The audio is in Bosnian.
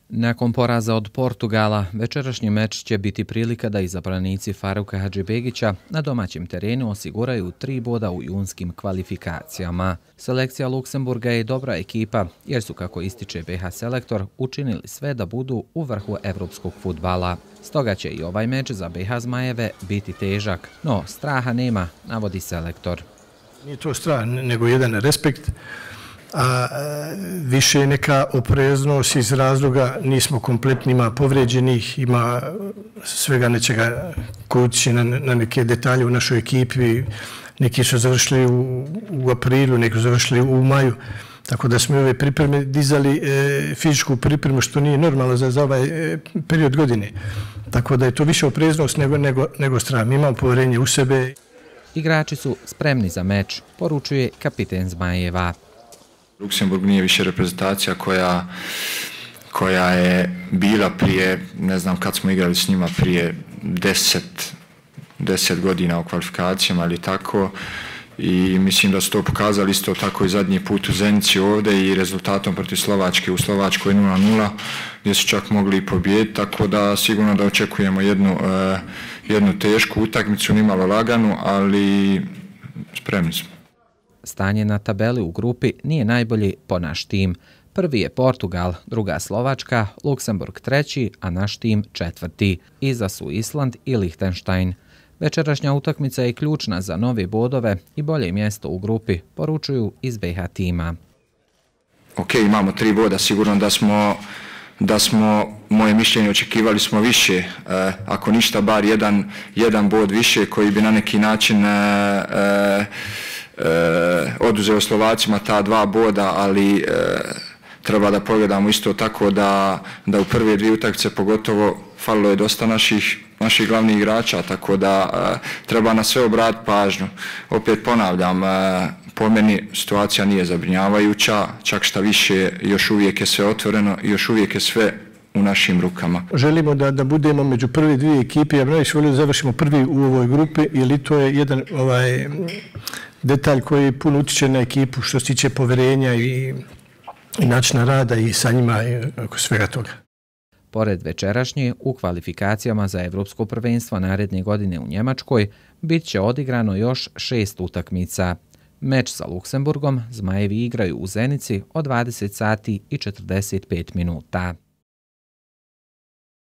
Nakon poraza od Portugala, večerašnji meč će biti prilika da izabranici Faruka Hadžibegića na domaćem terenu osiguraju 3 boda u junskim kvalifikacijama. Selekcija Luksemburga je dobra ekipa jer su, kako ističe BH selektor, učinili sve da budu u vrhu evropskog fudbala. Stoga će i ovaj meč za BH Zmajeve biti težak, no straha nema, navodi selektor. Nije to strah, nego jedan respekt, a više je neka opreznost iz razloga nismo kompletni, ima povređenih, ima svega nečega koji utiče na neke detalje u našoj ekipi. Neki su završili u aprilu, neki su završili u maju, tako da smo ove pripreme dizali fizičku pripremu, što nije normalno za ovaj period godine. Tako da je to više opreznost nego strah. Mi imamo poverenje u sebe. Igrači su spremni za meč, poručuje kapiten Zmajeva. Luksemburg nije više reprezentacija koja je bila prije, ne znam kad smo igrali s njima, prije 10 godina u kvalifikacijama ili tako. I mislim da su to pokazali isto tako i zadnji put u Zenici ovdje i rezultatom protiv Slovačke u Slovačkoj 0-0 gdje su čak mogli i pobijediti, tako da sigurno da očekujemo jednu tešku utakmicu, nimalo laganu, ali spremni smo. Stanje na tabeli u grupi nije najbolji po naš tim. Prvi je Portugal, druga Slovačka, Luksemburg treći, a naš tim četvrti. Iza su Island i Lichtenstein. Večerašnja utakmica je ključna za nove bodove i bolje mjesto u grupi, poručuju iz BH tima. Ok, imamo 3 boda, sigurno da smo, moje mišljenje, očekivali smo više. Ako ništa, bar jedan bod više koji bi na neki način oduzeo Slovacima ta 2 boda, ali treba da pogledamo isto tako da u prve 2 utakmice pogotovo falilo je dosta naših glavnih igrača, tako da treba na sve obratiti pažnju. Opet ponavljam, po meni situacija nije zabrinjavajuća, čak šta više, još uvijek je sve otvoreno i još uvijek je sve u našim rukama. Želimo da budemo među prve 2 ekipe, ja bih najviše volio da završimo prvi u ovoj grupi, jer to je jedan detalj koji puno utiče na ekipu što se tiče poverenja i načina rada i sa njima i oko svega toga. Pored večerašnje, u kvalifikacijama za Evropsko prvenstvo naredne godine u Njemačkoj bit će odigrano još 6 utakmica. Meč sa Luksemburgom Zmajevi igraju u Zenici od 20 sati i 45 minuta.